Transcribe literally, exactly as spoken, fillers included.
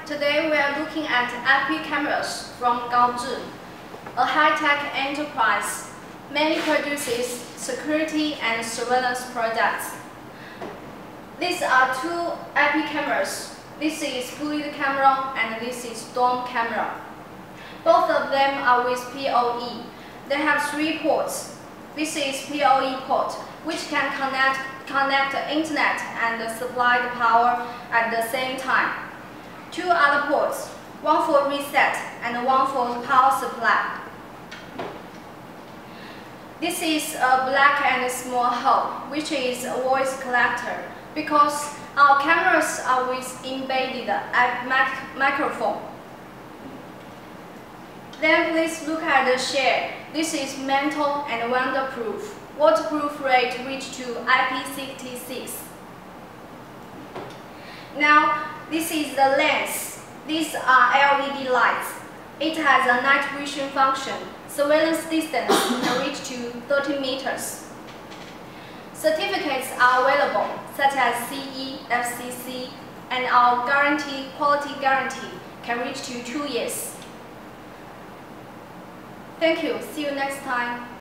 Today we are looking at I P cameras from Gaozhi, a high-tech enterprise mainly produces security and surveillance products. These are two I P cameras. This is fluid camera and this is dome camera. Both of them are with P O E. They have three ports. This is P O E port, which can connect, connect the internet and supply the power at the same time. Two other ports, one for reset and one for power supply. This is a black and small hole, which is a voice collector, because our cameras are with embedded mic microphone. Then please look at the shell. This is metal and waterproof. Waterproof rate reached to I P sixty-six. Now, this is the lens. These are L E D lights. It has a night vision function. Surveillance distance can reach to thirty meters. Certificates are available, such as C E, F C C, and our guarantee, quality guarantee can reach to two years. Thank you. See you next time.